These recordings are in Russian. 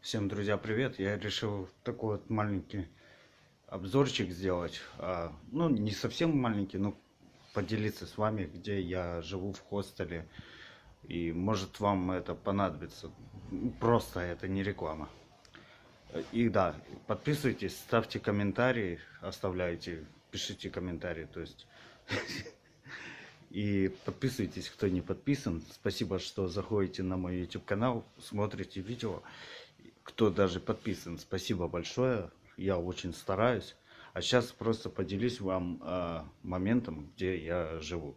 Всем, друзья, привет! Я решил такой вот маленький обзорчик сделать. Ну, не совсем маленький, но поделиться с вами, где я живу в хостеле. И может вам это понадобится. Просто это не реклама. И да, подписывайтесь, ставьте комментарии, оставляйте, пишите комментарии. То есть и подписывайтесь, кто не подписан. Спасибо, что заходите на мой YouTube канал, смотрите видео. Кто даже подписан, спасибо большое. Я очень стараюсь. А сейчас просто поделюсь вам моментом, где я живу.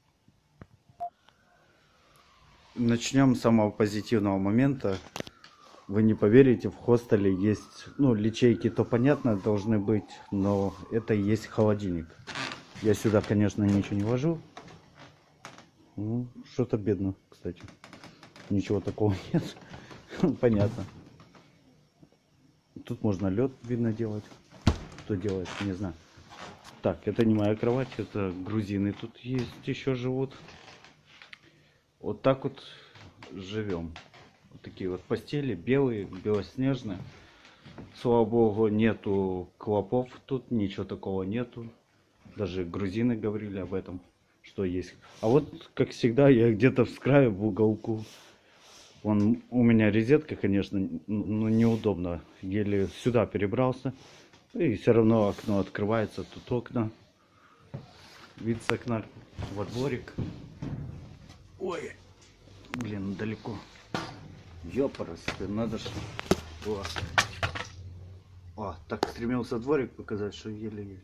Начнем с самого позитивного момента. Вы не поверите, в хостеле есть, ну, личейки, то понятно должны быть, но это и есть холодильник. Я сюда, конечно, ничего не вожу. Ну, что-то бедно, кстати. Ничего такого нет. Понятно. Тут можно лед, видно, делать. Кто делает, не знаю. Так, это не моя кровать, это грузины тут есть, еще живут. Вот так вот живем. Вот такие вот постели, белые, белоснежные. Слава богу, нету клопов тут, ничего такого нету. Даже грузины говорили об этом, что есть. А вот, как всегда, я где-то в краю, в уголку. Вон у меня розетка, конечно, но неудобно. Еле сюда перебрался. И все равно окно открывается. Тут окна. Вид с окна во дворик. Ой, блин, далеко. Ёпарасы, надо же. О, так стремился дворик показать, что еле-еле.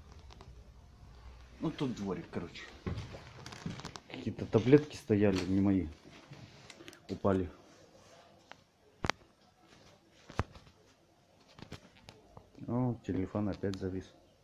Ну тут дворик, короче. Какие-то таблетки стояли, не мои. Упали. О, телефон опять завис.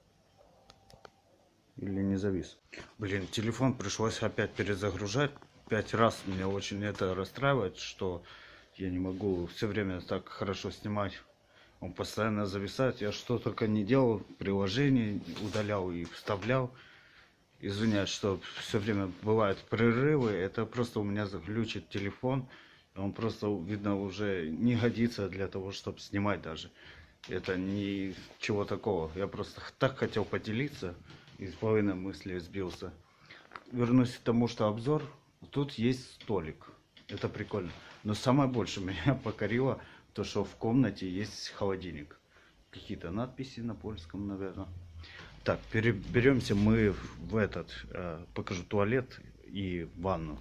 Или не завис. Блин, телефон пришлось опять перезагружать. 5 раз меня очень это расстраивает, что я не могу все время так хорошо снимать. Он постоянно зависает. Я что только не делал, приложение удалял и вставлял. Извиняюсь, что все время бывают прерывы. Это просто у меня заглючит телефон. Он просто, видно, уже не годится для того, чтобы снимать даже. Это ничего такого. Я просто так хотел поделиться. Из половины мысли сбился. Вернусь к тому, что обзор. Тут есть столик. Это прикольно. Но самое больше меня покорило то, что в комнате есть холодильник. Какие-то надписи на польском, наверное. Так, переберемся мы в этот, покажу туалет и ванну.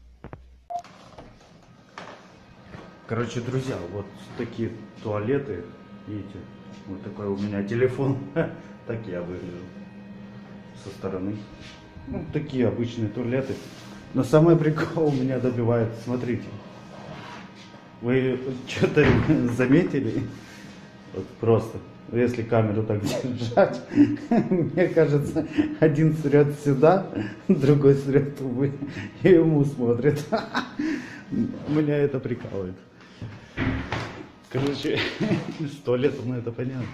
Короче, друзья, вот такие туалеты, видите, вот такой у меня телефон, так я выгляжу со стороны. Ну, такие обычные туалеты. Но самое прикол у меня добивает, смотрите. Вы что-то заметили? Вот просто. Если камеру так держать, мне кажется, один срет сюда, другой срет увы, и ему смотрит. Меня это прикалывает. Короче, 100 лет, ну это понятно.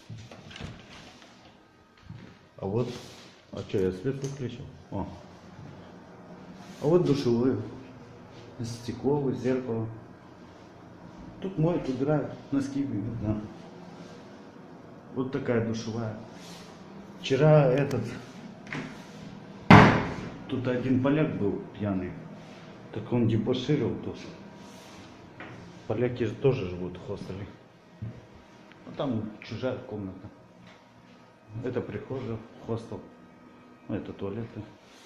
А вот, что, я свет выключил? О. А вот душевые. Стекло, зеркало. Тут моют, убирают, носки бегут, да. Вот такая душевая. Вчера тут один поляк был пьяный. Так он дебоширил тоже. Поляки же тоже живут в хостеле. А там чужая комната. Это прихожая, хостел. Это туалеты.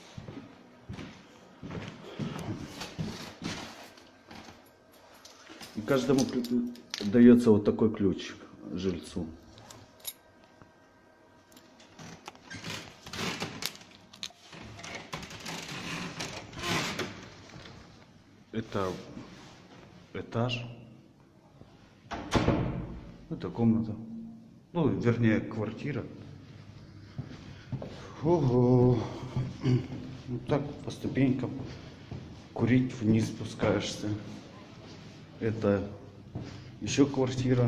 И каждому дается вот такой ключ жильцу. Это этаж. Это комната. Ну, вернее, квартира. Ого. Вот так по ступенькам. Курить вниз спускаешься. Это еще квартира.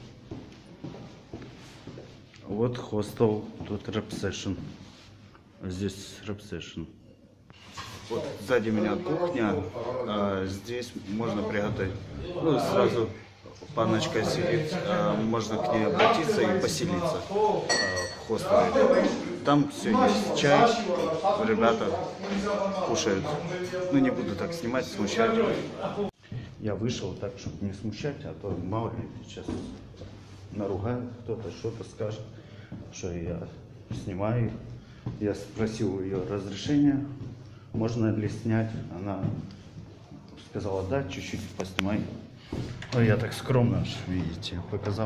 Вот хостел. Тут ресепшн. Здесь ресепшн. Вот сзади меня кухня, здесь можно приготовить, ну, сразу паночка сидит, можно к ней обратиться и поселиться в хостеле. Там все есть, чай, ребята кушают. Ну не буду так снимать, смущать. Я вышел так, чтобы не смущать, а то мало ли сейчас наругает кто-то, что-то скажет, что я снимаю. Я спросил ее разрешения, можно ли снять. Она сказала, да, чуть-чуть поснимай. А я так скромно, видите, показал.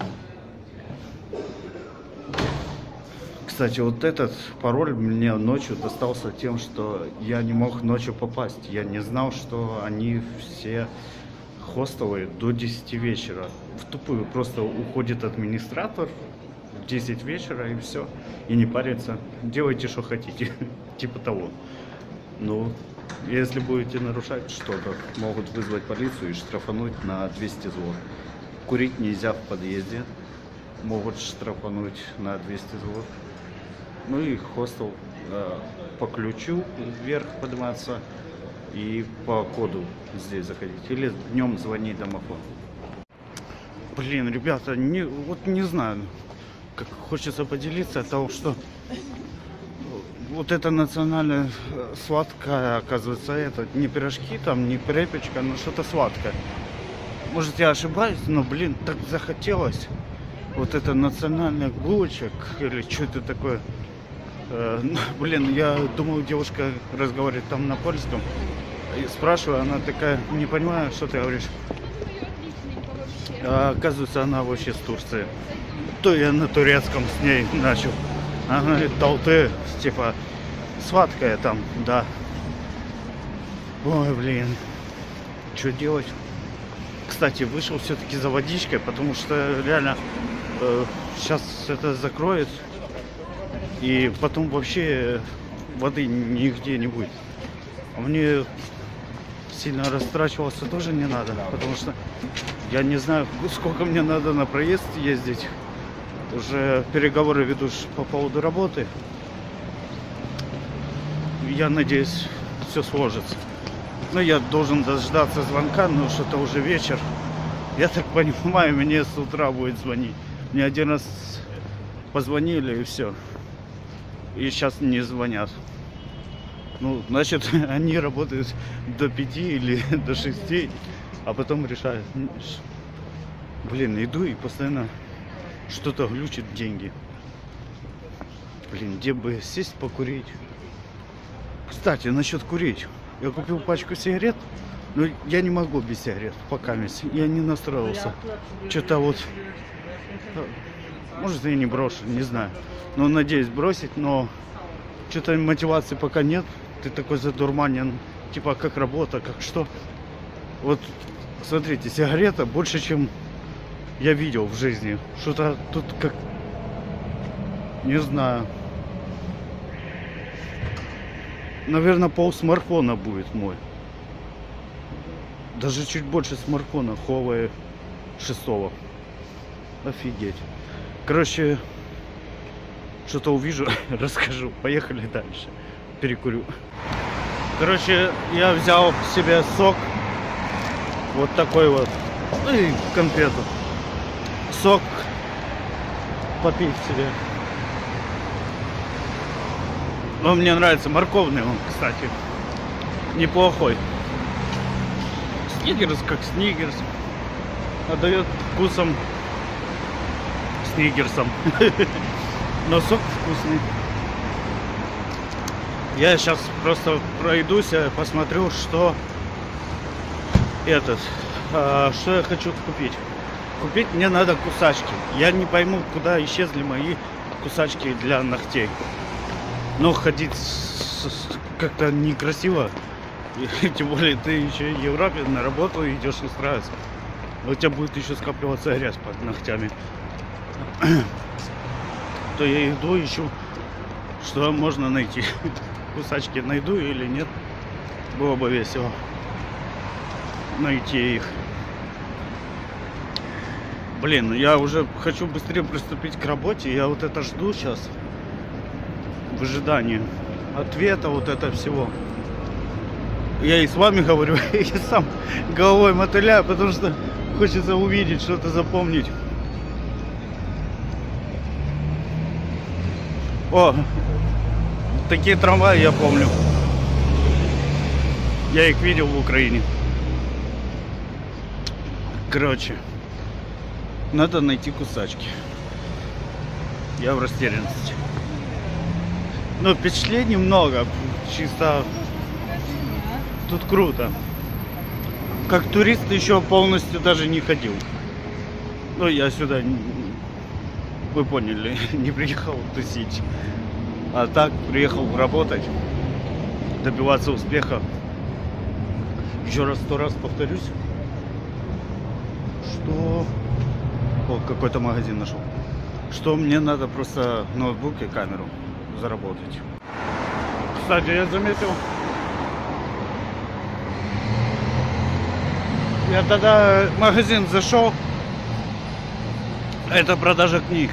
Кстати, вот этот пароль мне ночью достался тем, что я не мог ночью попасть. Я не знал, что они все хостелы до 10 вечера. В тупую просто уходит администратор в 10 вечера и все. И не парится. Делайте, что хотите. Типа того. Ну, если будете нарушать что-то, могут вызвать полицию и штрафануть на 200 злот. Курить нельзя в подъезде. Могут штрафануть на 200 злот. Ну и хостел по ключу вверх подниматься и по коду здесь заходить. Или днем звонить домофон. Блин, ребята, вот не знаю, как хочется поделиться о том, что вот это национальное сладкое, оказывается, это не пирожки, там, не препечка, но что-то сладкое. Может, я ошибаюсь, но, блин, так захотелось. Вот это национальный булочек или что-то такое. Блин, я думал, девушка разговаривает там на польском. И спрашиваю, она такая, не понимаю, что ты говоришь. А оказывается, она вообще с Турции. То я на турецком с ней начал. Она говорит, толты, типа, сладкая там, да. Ой, блин, что делать? Кстати, вышел все-таки за водичкой, потому что реально сейчас это закроет. И потом вообще воды нигде не будет. А мне сильно растрачиваться тоже не надо, потому что я не знаю, сколько мне надо на проезд ездить. Уже переговоры веду по поводу работы. Я надеюсь, все сложится. Но я должен дождаться звонка, но что-то уже вечер. Я так понимаю, мне с утра будет звонить. Мне один раз позвонили и все. И сейчас не звонят. Ну, значит, они работают до 5 или до 6, а потом решают. Блин, иду и постоянно что-то глючит деньги. Блин, где бы сесть покурить? Кстати, насчет курить. Я купил пачку сигарет, но я не могу без сигарет, пока я не настроился. Что-то вот... Может, я не брошу, не знаю. Но надеюсь бросить, но что-то мотивации пока нет. Ты такой задурманен, типа как работа, как что. Вот, смотрите, сигарета больше, чем я видел в жизни. Что-то тут как... Не знаю. Наверное, пол смартфона будет мой. Даже чуть больше смартфона, Huawei 6. Офигеть. Короче, что-то увижу, расскажу. Поехали дальше. Перекурю. Короче, я взял себе сок. Вот такой вот. И конфету. Сок попить себе. Но мне нравится морковный он, кстати. Неплохой. Сникерс как сникерс. Отдает вкусом сникерсом. Но сок вкусный. Я сейчас просто пройдусь, посмотрю, что что я хочу купить. Купить мне надо кусачки. Я не пойму, куда исчезли мои кусачки для ногтей. Но ходить как-то некрасиво. И, тем более ты еще в Европе на работу идешь устраиваться. У тебя будет еще скапливаться грязь под ногтями. То я иду, ищу, что можно найти. Кусачки найду или нет. Было бы весело найти их. Блин, я уже хочу быстрее приступить к работе. Я вот это жду сейчас. В ожидании ответа вот это всего. Я и с вами говорю, и сам головой мотыляю, потому что Хочется увидеть, что-то запомнить. О, такие трамваи я помню. Я их видел в Украине. Короче, надо найти кусачки. Я в растерянности. Но впечатлений много. Чисто тут круто. Как турист еще полностью даже не ходил. Ну, я сюда, вы поняли, не приехал тусить. А так приехал работать, добиваться успеха. Еще раз, 100 раз повторюсь, что... О, какой-то магазин нашел. Что мне надо просто ноутбук и камеру заработать. Кстати, я заметил, я тогда в магазин зашел, это продажа книг.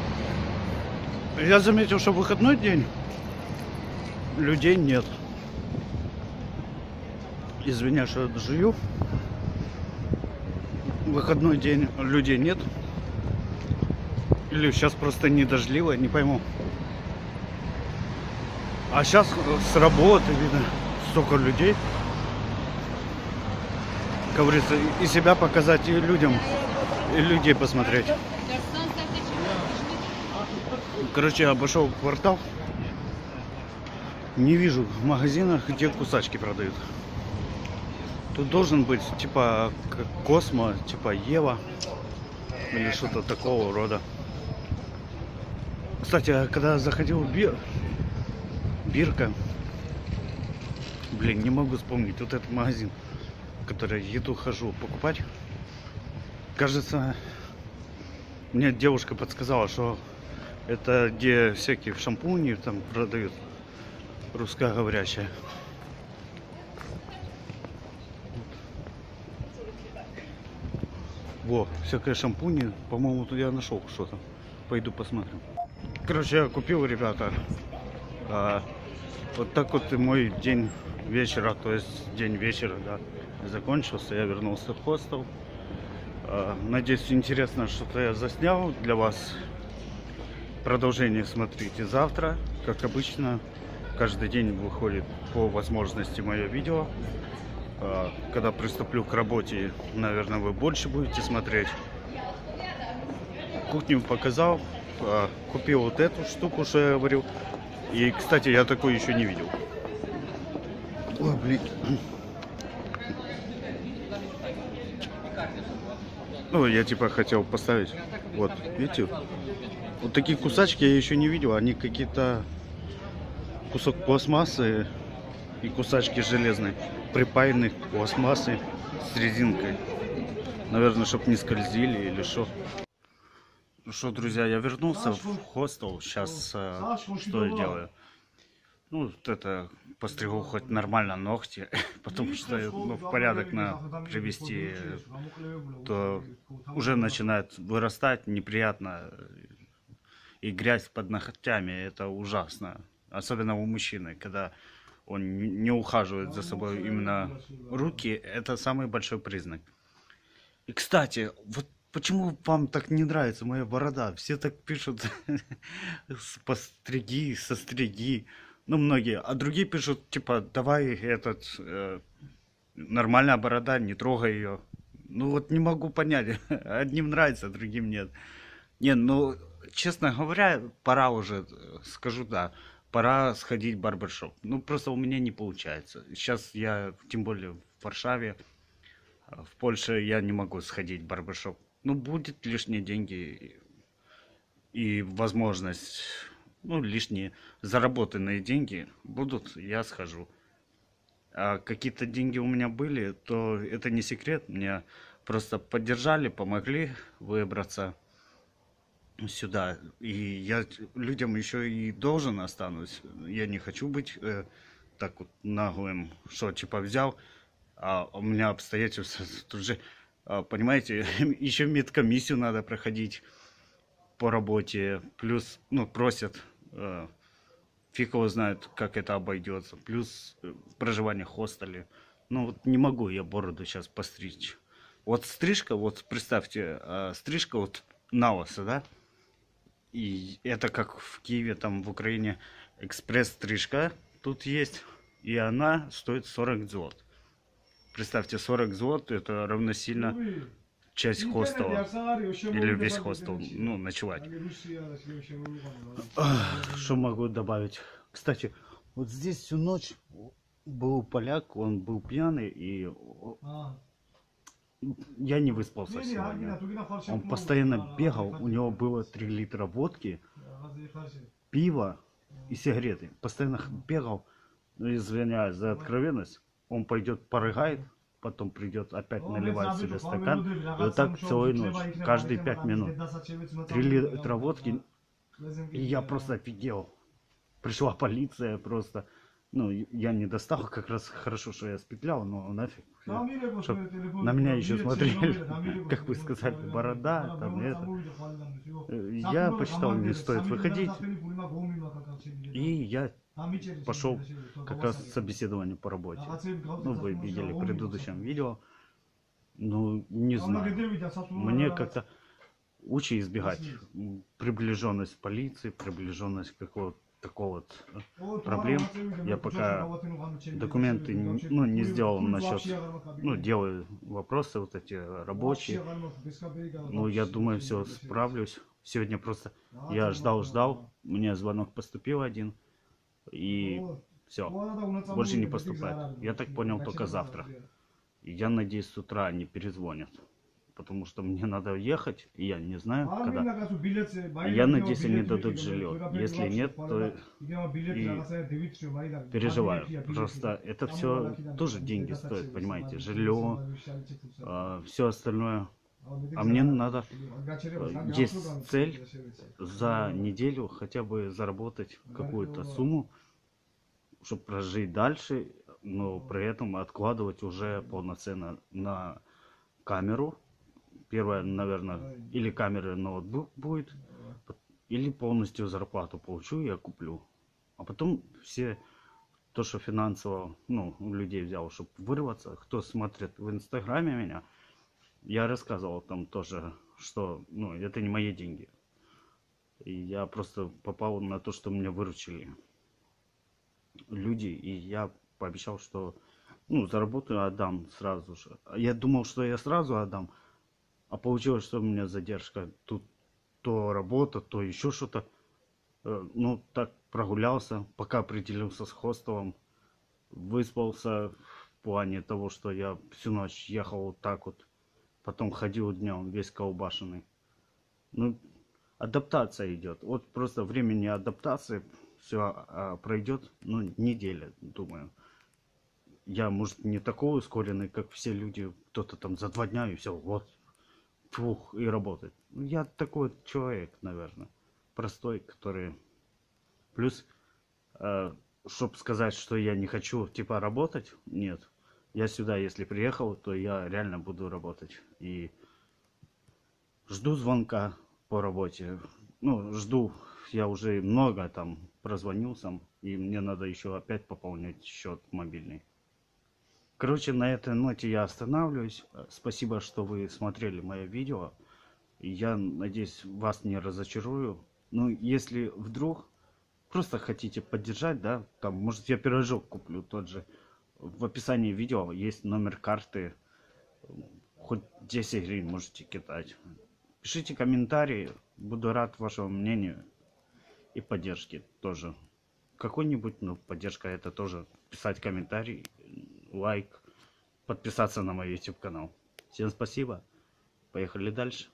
Я заметил, что в выходной день людей нет. Извиняюсь, что жую. В выходной день людей нет. Или сейчас просто не дождливо, не пойму. А сейчас с работы видно столько людей. Как говорится, и себя показать, и людям, и людей посмотреть. Короче, я обошел квартал. Не вижу в магазинах, где кусачки продают. Тут должен быть типа Космо, типа Ева или что-то такого рода. Кстати, когда заходил в Бирка, блин, не могу вспомнить вот этот магазин, в который еду хожу покупать. Кажется, мне девушка подсказала, что это где всякие шампуни там продают, русскоговорящие. Во, всякое шампуни, по-моему, тут я нашел что-то. Пойду посмотрим. Короче, я купил, ребята. Вот так вот и мой день вечера, то есть день вечера, да, закончился. Я вернулся в хостел. Надеюсь, интересно, что-то я заснял для вас. Продолжение смотрите завтра. Как обычно, каждый день выходит по возможности мое видео. Когда приступлю к работе, наверное, вы больше будете смотреть. Кухню показал. Купил вот эту штуку, что я говорил. И, кстати, я такой еще не видел. Ой, блин. Ну, я типа хотел поставить. Вот, видите? Вот такие кусачки я еще не видел. Они какие-то кусок пластмассы и кусачки железные, припаянные к пластмассе с резинкой. Наверное, чтобы не скользили или что. Ну что, друзья, я вернулся в хостел. Сейчас что я делаю? Ну, вот это, постригу хоть нормально ногти, потому что ну, в порядок надо привести, то уже начинает вырастать неприятно. И грязь под ногтями, это ужасно. Особенно у мужчины, когда он не ухаживает за собой именно руки, это самый большой признак. И, кстати, вот почему вам так не нравится моя борода? Все так пишут, постриги, состриги. Ну, многие. А другие пишут, типа, давай нормальная борода, не трогай ее. Ну, вот не могу понять. Одним нравится, другим нет. Не, ну, честно говоря, пора уже, скажу, да, пора сходить в барбершоп. Ну, просто у меня не получается. Сейчас я, тем более в Варшаве, в Польше я не могу сходить в барбершоп. Ну, будет лишние деньги и возможность, ну, лишние заработанные деньги будут, я схожу. А какие-то деньги у меня были, то это не секрет. Меня просто поддержали, помогли выбраться сюда. И я людям еще и должен останусь. Я не хочу быть так вот наглым, что типа взял, а у меня обстоятельства тут же, понимаете, еще медкомиссию надо проходить по работе, плюс, ну, просят, фиг его знает, как это обойдется, плюс проживание в хостеле. Ну, вот не могу я бороду сейчас постричь. Вот стрижка, вот представьте, стрижка вот на лысо, да? И это как в Киеве, там в Украине экспресс-стрижка тут есть. И она стоит 40 злот. Представьте, 40 злот это равносильно часть хостела. Или весь хостел. Ну, ночевать. Что могу добавить? Кстати, вот здесь всю ночь был поляк, он был пьяный, и я не выспался сегодня. Он постоянно бегал, у него было 3 литра водки, пива и сигареты. Постоянно бегал, ну, извиняюсь за откровенность, он пойдет порыгает, потом придет опять наливать себе стакан. И вот так целую ночь, каждые 5 минут. 3 литра водки, и я просто офигел. Пришла полиция просто. Ну, я не достал, как раз хорошо, что я спетлял, но нафиг. Чтоб на меня еще смотрели, как вы сказали, борода, там это. Я посчитал, не стоит выходить. И я пошел как раз собеседование по работе. Ну, вы видели в предыдущем видео. Ну, не знаю. Мне как-то лучше избегать приближенность полиции, приближенность какого-то такого вот проблем. Я пока документы не сделал насчет, делаю вопросы вот эти рабочие. Ну, я думаю, все справлюсь. Сегодня просто я ждал, мне звонок поступил один, и все, больше не поступает. Я так понял, только завтра. И я надеюсь, с утра они перезвонят. Потому что мне надо ехать, и я не знаю, когда. Я надеюсь, они дадут жилье. Если нет, то и переживаю. Просто это все тоже деньги стоит, понимаете. Жилье, все остальное. А мне надо, есть цель за неделю хотя бы заработать какую-то сумму, чтобы прожить дальше, но при этом откладывать уже полноценно на камеру. Первое, наверное, или камера ноутбук будет, или полностью зарплату получу, я куплю. А потом все, то, что финансово, у людей взял, чтобы вырваться. Кто смотрит в инстаграме меня, я рассказывал там тоже, что, это не мои деньги. И я просто попал на то, что меня выручили люди, и я пообещал, что, заработаю, отдам сразу же. Я думал, что я сразу отдам. А получилось, что у меня задержка. Тут то работа, то еще что-то. Так прогулялся, пока определился с хостелом. Выспался в плане того, что я всю ночь ехал вот так вот. Потом ходил днем, весь колбашенный. Адаптация идет. Вот просто времени адаптации все пройдет, неделя, думаю. Я, может, не такой ускоренный, как все люди. Кто-то там за 2 дня и все, вот. Фух, и работать. Я такой человек, наверное, простой, который... Плюс, чтобы сказать, что я не хочу, типа, работать, нет. Я сюда, если приехал, то я реально буду работать. И жду звонка по работе. Жду. Я уже много там прозвонился, и мне надо еще опять пополнять счет мобильный. Короче, на этой ноте я останавливаюсь. Спасибо, что вы смотрели мое видео. Я надеюсь, вас не разочарую. Если вдруг просто хотите поддержать, да, там, может, я пирожок куплю тот же. В описании видео есть номер карты. Хоть 10 гривен можете кидать. Пишите комментарии. Буду рад вашему мнению и поддержке тоже. Какой-нибудь, поддержка это тоже. Писать комментарий, лайк, подписаться на мой YouTube канал. Всем спасибо. Поехали дальше.